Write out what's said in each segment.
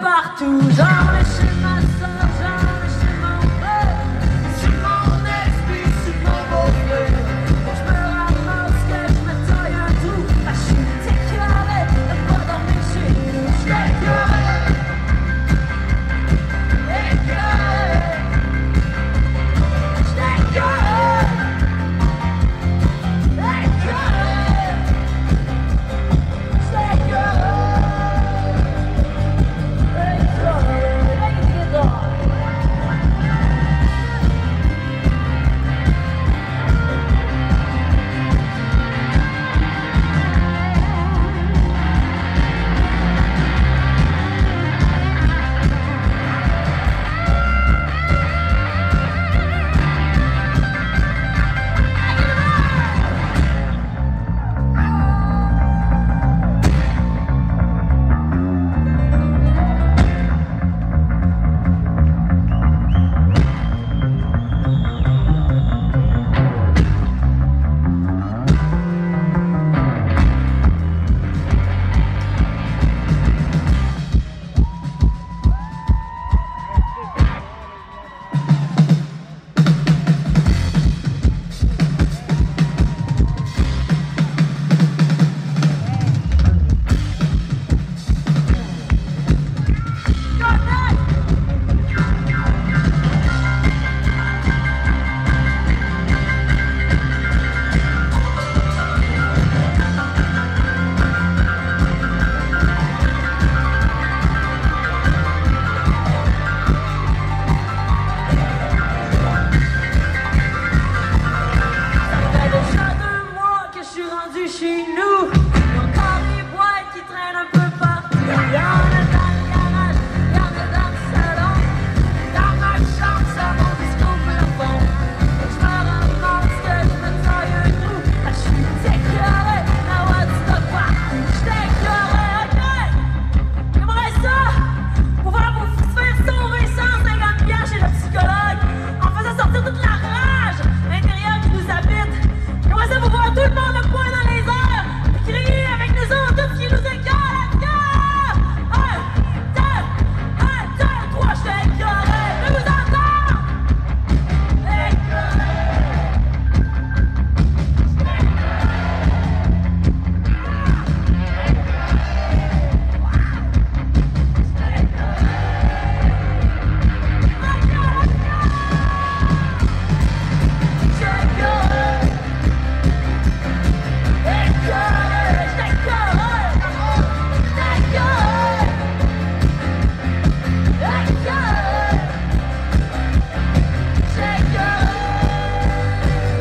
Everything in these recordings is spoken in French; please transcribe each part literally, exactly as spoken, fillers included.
partout. Genre les chez ma soeur, genre les chez mon frère. Sur mon ex-fille, sur mon beau-frère. Quand je me ramasse que je me taille un trou. Ah, je suis écœuré de pas dormir chez nous. Je suis écœuré, écœuré. Je suis écœuré, écœuré. Je suis écœuré. Chez nous, encore des boîtes qui traînent un peu partout. Y'en a dans le garage, y'en a dans le salon. Dans ma chambre, ça monte jusqu'au plafond. Et je me ramasse que je me taille un trou. Ah, je suis écœuré, now what's the partout? J'suis écœuré, ok? J'aimerais ça pouvoir vous faire sauver cent cinquante piastres chez le psychologue en faisant sortir toute la rage intérieure qui nous habite. J'aimerais ça vous voir tout le monde le poing dans les airs, crier avec nous autres tout ce qui nous écœure. Let's go! Un, deux, un, deux, trois, je t'ai écœuré. Je vous entends! Écœuré!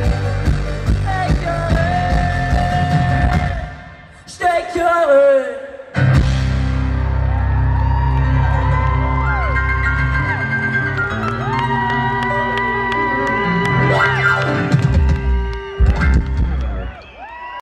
J't'ai écœuré.